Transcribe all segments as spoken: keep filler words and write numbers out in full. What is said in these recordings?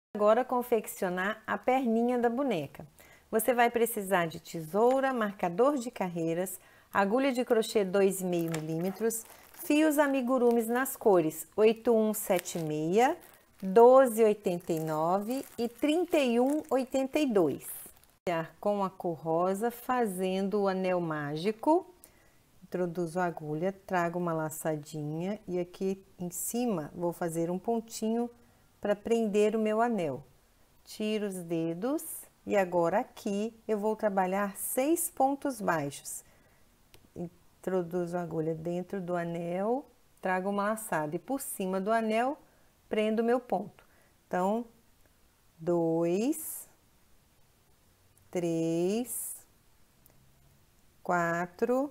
Agora confeccionar a perninha da boneca. Você vai precisar de tesoura, marcador de carreiras, agulha de crochê dois e meio milímetros, fios amigurumis nas cores oito um sete seis, doze oitenta e nove e trinta e um oitenta e dois. Com a cor rosa, fazendo o anel mágico. Introduzo a agulha, trago uma laçadinha e aqui em cima vou fazer um pontinho para prender o meu anel. Tiro os dedos e agora aqui eu vou trabalhar seis pontos baixos. Introduzo a agulha dentro do anel, trago uma laçada e por cima do anel prendo o meu ponto. Então, dois, três, quatro,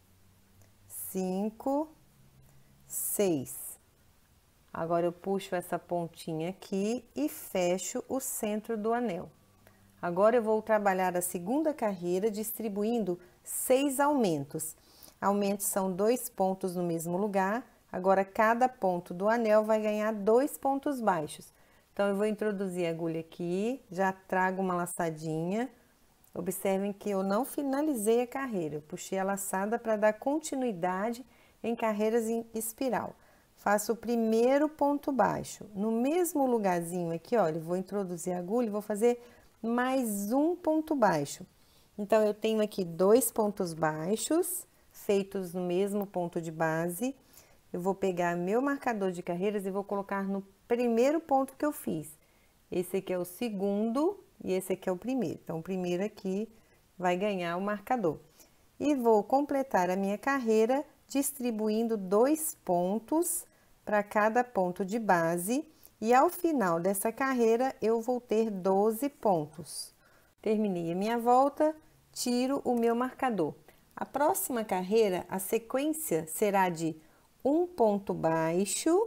cinco, seis. Agora eu puxo essa pontinha aqui e fecho o centro do anel. Agora eu vou trabalhar a segunda carreira distribuindo seis aumentos. Aumentos são dois pontos no mesmo lugar. Agora cada ponto do anel vai ganhar dois pontos baixos. Então eu vou introduzir a agulha aqui, já trago uma laçadinha. Observem que eu não finalizei a carreira, eu puxei a laçada para dar continuidade em carreiras em espiral. Faço o primeiro ponto baixo. No mesmo lugarzinho aqui, olha, eu vou introduzir a agulha e vou fazer mais um ponto baixo. Então, eu tenho aqui dois pontos baixos, feitos no mesmo ponto de base. Eu vou pegar meu marcador de carreiras e vou colocar no primeiro ponto que eu fiz. Esse aqui é o segundo e esse aqui é o primeiro. Então, o primeiro aqui vai ganhar o marcador. E vou completar a minha carreira distribuindo dois pontos para cada ponto de base, e ao final dessa carreira eu vou ter doze pontos. Terminei a minha volta, tiro o meu marcador. A próxima carreira, a sequência será de um ponto baixo,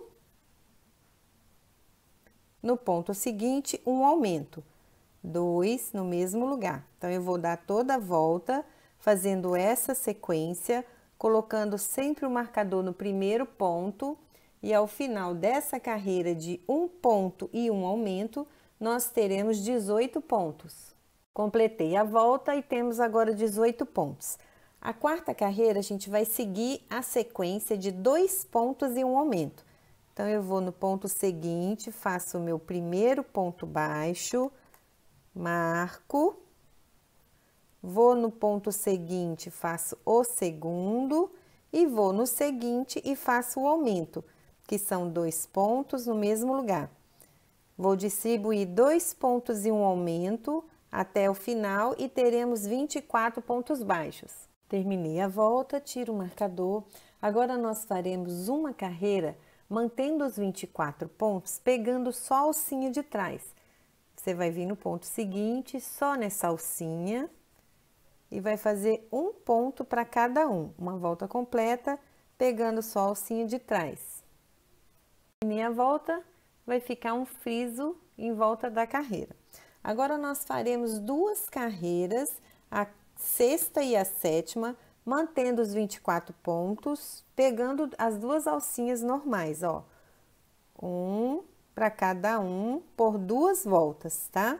no ponto seguinte, um aumento, dois no mesmo lugar. Então, eu vou dar toda a volta fazendo essa sequência, colocando sempre o marcador no primeiro ponto. E ao final dessa carreira de um ponto e um aumento, nós teremos dezoito pontos. Completei a volta e temos agora dezoito pontos. A quarta carreira, a gente vai seguir a sequência de dois pontos e um aumento. Então, eu vou no ponto seguinte, faço o meu primeiro ponto baixo, marco, vou no ponto seguinte, faço o segundo e vou no seguinte e faço o aumento, que são dois pontos no mesmo lugar. Vou distribuir dois pontos e um aumento até o final e teremos vinte e quatro pontos baixos. Terminei a volta, tiro o marcador. Agora, nós faremos uma carreira mantendo os vinte e quatro pontos, pegando só a alcinha de trás. Você vai vir no ponto seguinte, só nessa alcinha, e vai fazer um ponto para cada um, uma volta completa, pegando só a alcinha de trás. Terminei a volta, vai ficar um friso em volta da carreira. Agora, nós faremos duas carreiras, a sexta e a sétima, mantendo os vinte e quatro pontos, pegando as duas alcinhas normais, ó. Um para cada um, por duas voltas, tá?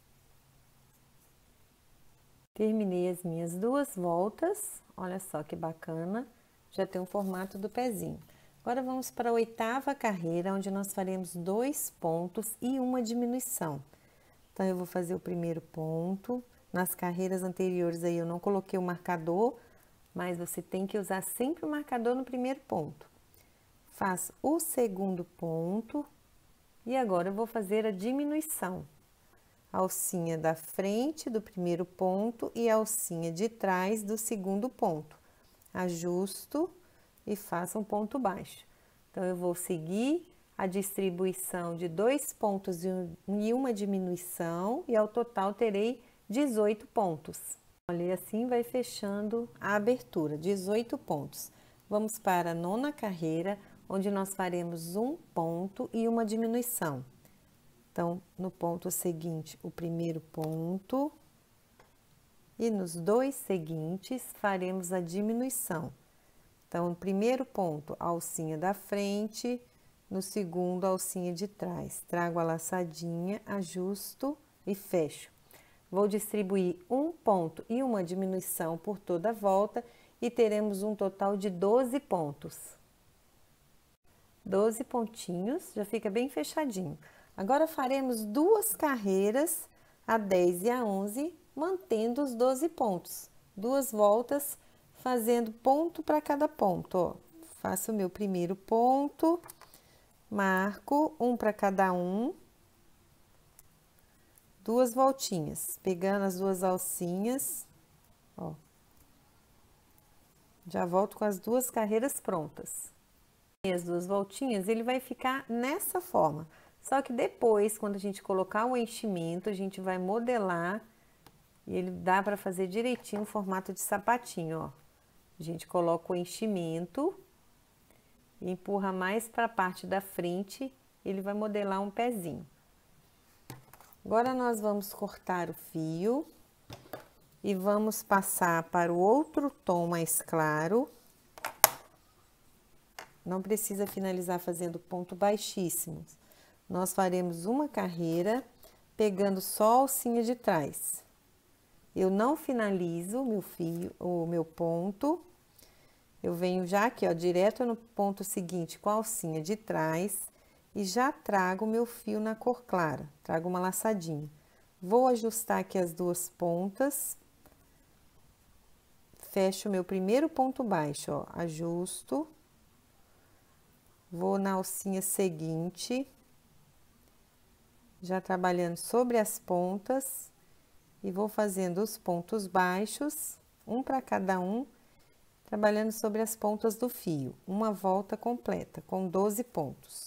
Terminei as minhas duas voltas, olha só que bacana, já tem o formato do pezinho. Agora, vamos para a oitava carreira, onde nós faremos dois pontos e uma diminuição. Então, eu vou fazer o primeiro ponto. Nas carreiras anteriores aí eu não coloquei o marcador, mas você tem que usar sempre o marcador no primeiro ponto. Faço o segundo ponto e agora eu vou fazer a diminuição. Alcinha da frente do primeiro ponto e alcinha de trás do segundo ponto. Ajusto e faço um ponto baixo. Então, eu vou seguir a distribuição de dois pontos e uma diminuição, e ao total terei dezoito pontos. Olha, e assim vai fechando a abertura, dezoito pontos. Vamos para a nona carreira, onde nós faremos um ponto e uma diminuição. Então, no ponto seguinte, o primeiro ponto, e nos dois seguintes faremos a diminuição. Então, no primeiro ponto, a alcinha da frente, no segundo alcinha de trás. Trago a laçadinha, ajusto e fecho. Vou distribuir um ponto e uma diminuição por toda a volta e teremos um total de doze pontos. doze pontinhos, já fica bem fechadinho. Agora faremos duas carreiras, a dez e a onze, mantendo os doze pontos. Duas voltas, fazendo ponto para cada ponto, ó. Faço o meu primeiro ponto, marco um para cada um. Duas voltinhas, pegando as duas alcinhas, ó. Já volto com as duas carreiras prontas. E as duas voltinhas, ele vai ficar nessa forma. Só que depois, quando a gente colocar o enchimento, a gente vai modelar e ele dá para fazer direitinho o formato de sapatinho, ó. A gente coloca o enchimento e empurra mais para a parte da frente, ele vai modelar um pezinho. Agora, nós vamos cortar o fio e vamos passar para o outro tom mais claro. Não precisa finalizar fazendo ponto baixíssimo. Nós faremos uma carreira, pegando só a alcinha de trás. Eu não finalizo o meu fio, o meu ponto. Eu venho já aqui, ó, direto no ponto seguinte com a alcinha de trás. E já trago o meu fio na cor clara, trago uma laçadinha. Vou ajustar aqui as duas pontas. Fecho o meu primeiro ponto baixo, ó, ajusto. Vou na alcinha seguinte, já trabalhando sobre as pontas. E vou fazendo os pontos baixos, um para cada um, trabalhando sobre as pontas do fio. Uma volta completa, com doze pontos.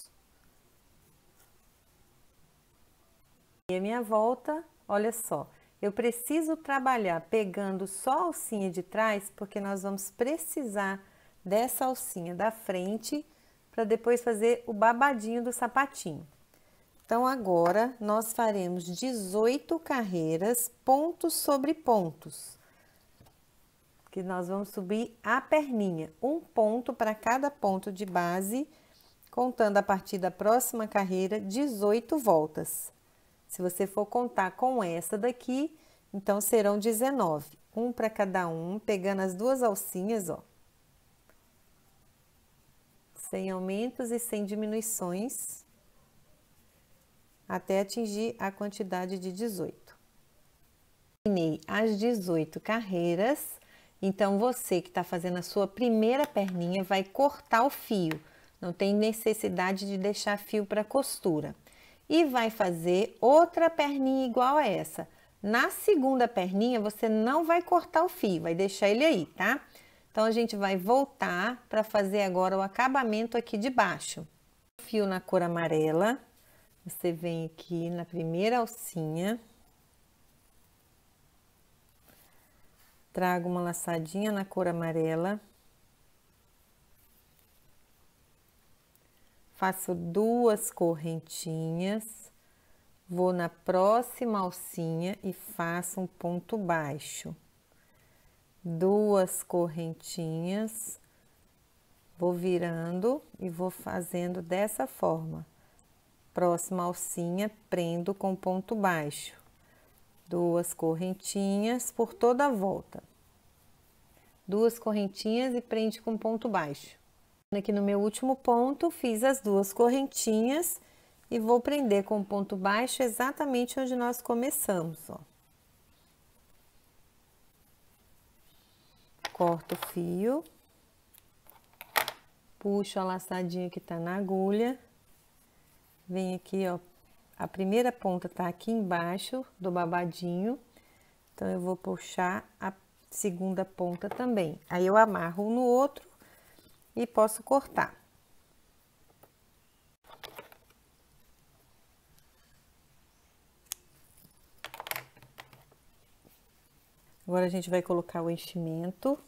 E a minha volta, olha só, eu preciso trabalhar pegando só a alcinha de trás, porque nós vamos precisar dessa alcinha da frente para depois fazer o babadinho do sapatinho. Então, agora, nós faremos dezoito carreiras, pontos sobre pontos. Que nós vamos subir a perninha, um ponto para cada ponto de base, contando a partir da próxima carreira, dezoito voltas. Se você for contar com essa daqui, então serão dezenove. Um para cada um, pegando as duas alcinhas, ó. Sem aumentos e sem diminuições, até atingir a quantidade de dezoito. Terminei as dezoito carreiras, então você que está fazendo a sua primeira perninha vai cortar o fio. Não tem necessidade de deixar fio para costura. E vai fazer outra perninha igual a essa. Na segunda perninha, você não vai cortar o fio, vai deixar ele aí, tá? Então, a gente vai voltar para fazer agora o acabamento aqui de baixo. Fio na cor amarela, você vem aqui na primeira alcinha. Trago uma laçadinha na cor amarela. Faço duas correntinhas, vou na próxima alcinha e faço um ponto baixo. Duas correntinhas, vou virando e vou fazendo dessa forma. Próxima alcinha, prendo com ponto baixo. Duas correntinhas por toda a volta. Duas correntinhas e prende com ponto baixo. Aqui no meu último ponto, fiz as duas correntinhas e vou prender com ponto baixo exatamente onde nós começamos, ó. Corto o fio, puxo a laçadinha que tá na agulha, vem aqui, ó, a primeira ponta tá aqui embaixo do babadinho, então eu vou puxar a segunda ponta também. Aí eu amarro um no outro e posso cortar. Agora, a gente vai colocar o enchimento.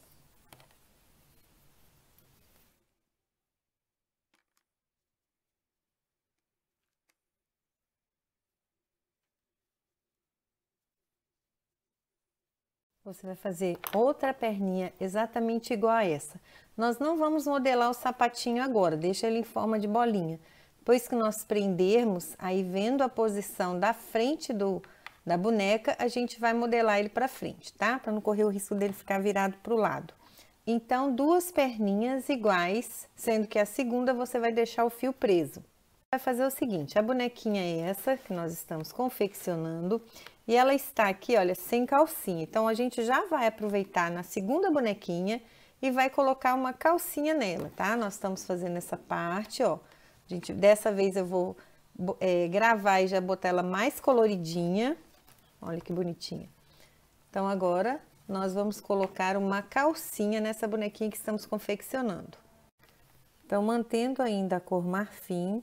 Você vai fazer outra perninha exatamente igual a essa. Nós não vamos modelar o sapatinho agora, deixa ele em forma de bolinha. Depois que nós prendermos, aí vendo a posição da frente do, da boneca, a gente vai modelar ele para frente, tá? Para não correr o risco dele ficar virado para o lado. Então, duas perninhas iguais, sendo que a segunda você vai deixar o fio preso. Vai fazer o seguinte, a bonequinha é essa que nós estamos confeccionando e ela está aqui, olha, sem calcinha. Então, a gente já vai aproveitar na segunda bonequinha e vai colocar uma calcinha nela, tá? Nós estamos fazendo essa parte, ó. Gente, dessa vez eu vou é, gravar e já botar ela mais coloridinha. Olha que bonitinha. Então, agora nós vamos colocar uma calcinha nessa bonequinha que estamos confeccionando. Então, mantendo ainda a cor marfim,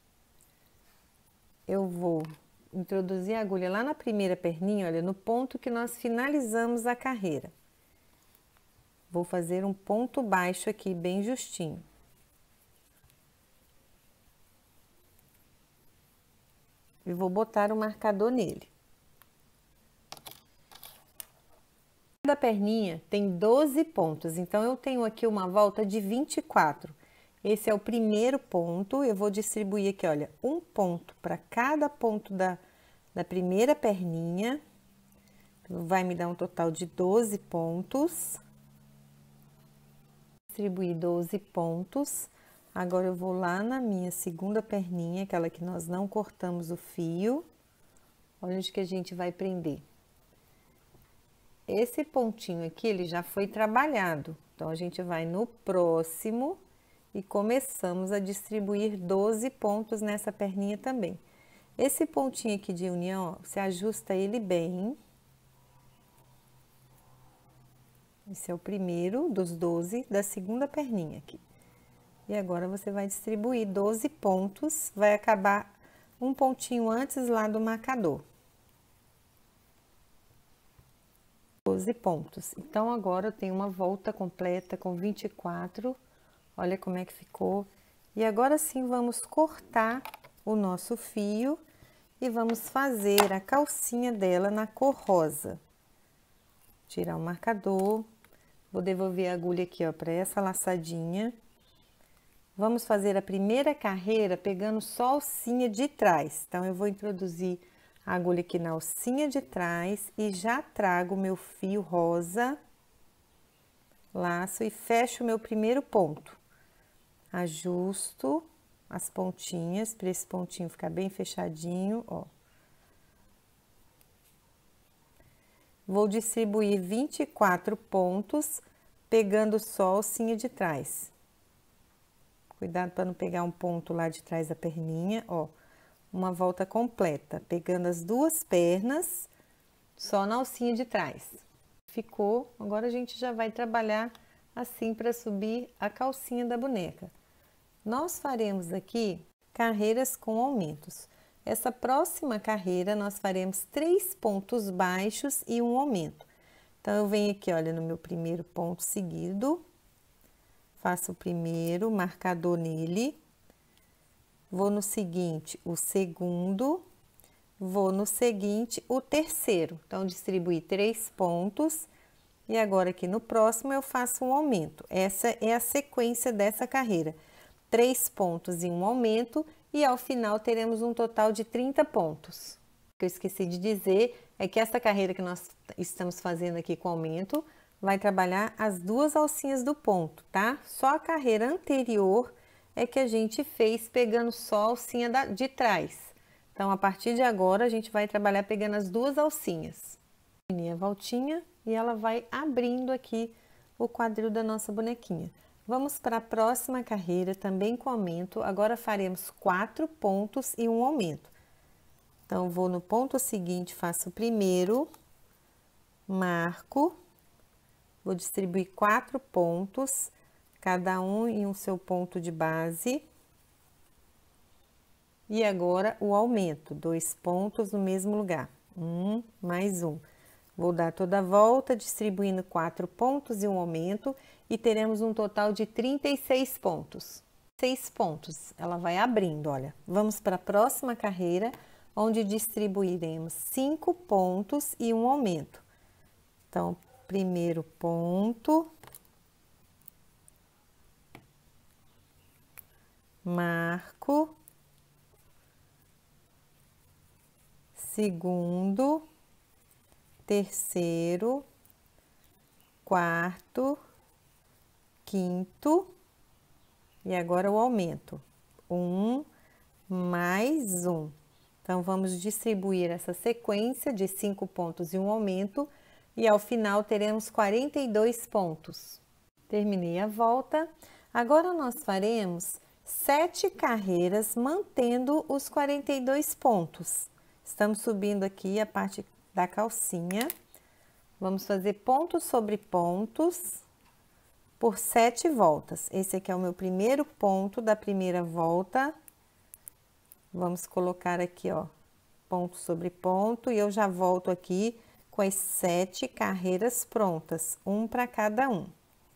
eu vou introduzir a agulha lá na primeira perninha, olha, no ponto que nós finalizamos a carreira. Vou fazer um ponto baixo aqui, bem justinho. E vou botar o marcador nele. Cada perninha tem doze pontos, então eu tenho aqui uma volta de vinte e quatro. Esse é o primeiro ponto, eu vou distribuir aqui, olha, um ponto para cada ponto da, da primeira perninha. Vai me dar um total de doze pontos. Distribuir doze pontos. Agora, eu vou lá na minha segunda perninha, aquela que nós não cortamos o fio. Olha onde que a gente vai prender. Esse pontinho aqui, ele já foi trabalhado. Então, a gente vai no próximo e começamos a distribuir doze pontos nessa perninha também. Esse pontinho aqui de união, ó, você ajusta ele bem. Esse é o primeiro dos doze da segunda perninha aqui. E agora, você vai distribuir doze pontos, vai acabar um pontinho antes lá do marcador. doze pontos. Então, agora eu tenho uma volta completa com vinte e quatro. Olha como é que ficou. E agora sim, vamos cortar o nosso fio e vamos fazer a calcinha dela na cor rosa. Tirar o marcador. Vou devolver a agulha aqui, ó, para essa laçadinha. Vamos fazer a primeira carreira pegando só a alcinha de trás. Então, eu vou introduzir a agulha aqui na alcinha de trás e já trago o meu fio rosa, laço e fecho o meu primeiro ponto. Ajusto as pontinhas, para esse pontinho ficar bem fechadinho, ó. Vou distribuir vinte e quatro pontos, pegando só a alcinha de trás. Cuidado para não pegar um ponto lá de trás da perninha, ó. Uma volta completa, pegando as duas pernas, só na alcinha de trás. Ficou, agora a gente já vai trabalhar assim para subir a calcinha da boneca. Nós faremos aqui carreiras com aumentos. Essa próxima carreira, nós faremos três pontos baixos e um aumento. Então, eu venho aqui, olha, no meu primeiro ponto seguido, faço o primeiro marcador nele, vou no seguinte, o segundo, vou no seguinte, o terceiro. Então, distribuí três pontos e agora aqui no próximo eu faço um aumento. Essa é a sequência dessa carreira. Três pontos e um aumento e ao final teremos um total de trinta pontos. O que eu esqueci de dizer é que essa carreira que nós estamos fazendo aqui com aumento vai trabalhar as duas alcinhas do ponto, tá? Só a carreira anterior é que a gente fez pegando só a alcinha da, de trás. Então, a partir de agora, a gente vai trabalhar pegando as duas alcinhas. A voltinha e ela vai abrindo aqui o quadril da nossa bonequinha. Vamos para a próxima carreira, também com aumento. Agora, faremos quatro pontos e um aumento. Então, vou no ponto seguinte, faço o primeiro, marco, vou distribuir quatro pontos, cada um em um seu ponto de base. E agora, o aumento, dois pontos no mesmo lugar. Um, mais um. Vou dar toda a volta, distribuindo quatro pontos e um aumento, e teremos um total de trinta e seis pontos. Seis pontos, ela vai abrindo, olha. Vamos para a próxima carreira, onde distribuiremos cinco pontos e um aumento. Então, primeiro ponto, marco, segundo, terceiro, quarto, quinto, e agora o aumento. Um, mais um. Então, vamos distribuir essa sequência de cinco pontos e um aumento, e ao final teremos quarenta e dois pontos. Terminei a volta. Agora, nós faremos sete carreiras, mantendo os quarenta e dois pontos. Estamos subindo aqui a parte da calcinha. Vamos fazer pontos sobre pontos por sete voltas. Esse aqui é o meu primeiro ponto da primeira volta. Vamos colocar aqui, ó, ponto sobre ponto, e eu já volto aqui com as sete carreiras prontas, um para cada um.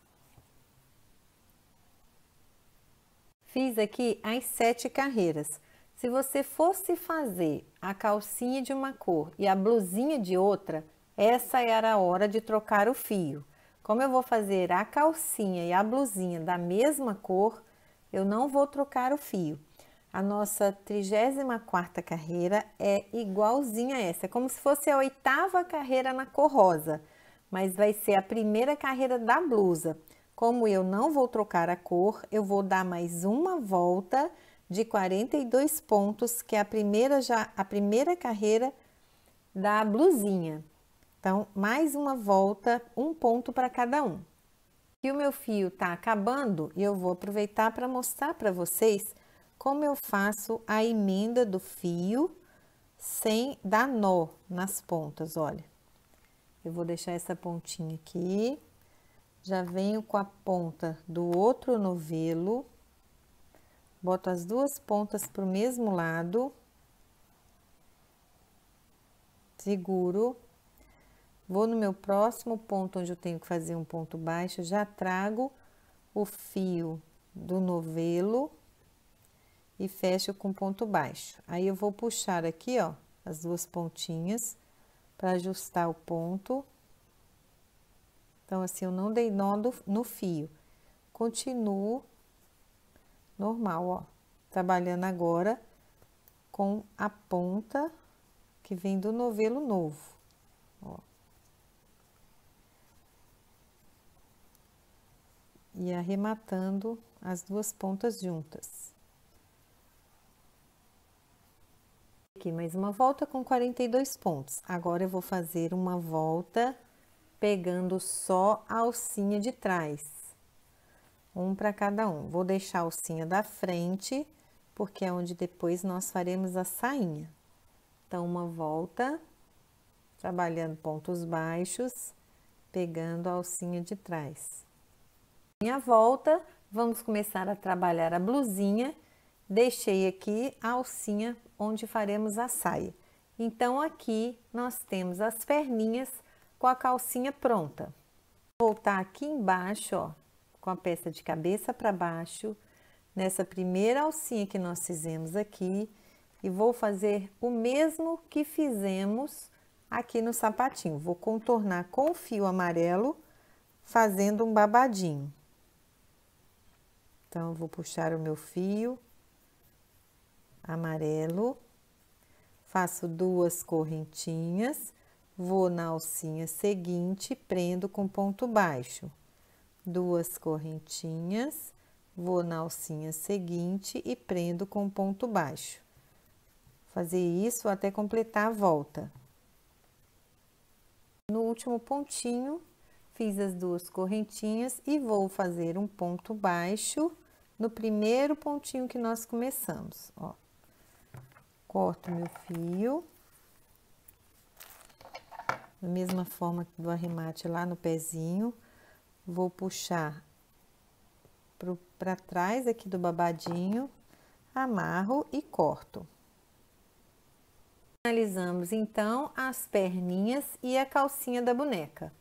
Fiz aqui as sete carreiras. Se você fosse fazer a calcinha de uma cor e a blusinha de outra, essa era a hora de trocar o fio. Como eu vou fazer a calcinha e a blusinha da mesma cor, eu não vou trocar o fio. A nossa trigésima quarta carreira é igualzinha a essa, é como se fosse a oitava carreira na cor rosa, mas vai ser a primeira carreira da blusa. Como eu não vou trocar a cor, eu vou dar mais uma volta de quarenta e dois pontos, que é a primeira, já, a primeira carreira da blusinha. Então, mais uma volta, um ponto para cada um. E o meu fio tá acabando, e eu vou aproveitar para mostrar para vocês como eu faço a emenda do fio sem dar nó nas pontas, olha. Eu vou deixar essa pontinha aqui, já venho com a ponta do outro novelo, boto as duas pontas pro mesmo lado, seguro, vou no meu próximo ponto onde eu tenho que fazer um ponto baixo, já trago o fio do novelo e fecho com ponto baixo. Aí eu vou puxar aqui, ó, as duas pontinhas para ajustar o ponto. Então, assim, eu não dei nó do, no fio. Continuo normal, ó, trabalhando agora com a ponta que vem do novelo novo, ó. E arrematando as duas pontas juntas. Aqui mais uma volta com quarenta e dois pontos. Agora eu vou fazer uma volta pegando só a alcinha de trás, um para cada um. Vou deixar a alcinha da frente, porque é onde depois nós faremos a sainha. Então, uma volta, trabalhando pontos baixos, pegando a alcinha de trás. Minha volta, vamos começar a trabalhar a blusinha. Deixei aqui a alcinha onde faremos a saia. Então, aqui nós temos as perninhas com a calcinha pronta. Vou voltar aqui embaixo, ó, com a peça de cabeça para baixo, nessa primeira alcinha que nós fizemos aqui, e vou fazer o mesmo que fizemos aqui no sapatinho. Vou contornar com o fio amarelo, fazendo um babadinho. Então, vou puxar o meu fio amarelo, faço duas correntinhas, vou na alcinha seguinte, prendo com ponto baixo, duas correntinhas, vou na alcinha seguinte e prendo com ponto baixo. Fazer isso até completar a volta. No último pontinho, fiz as duas correntinhas e vou fazer um ponto baixo no primeiro pontinho que nós começamos, ó. Corto meu fio, da mesma forma do arremate lá no pezinho, vou puxar para trás aqui do babadinho, amarro e corto. Finalizamos então as perninhas e a calcinha da boneca.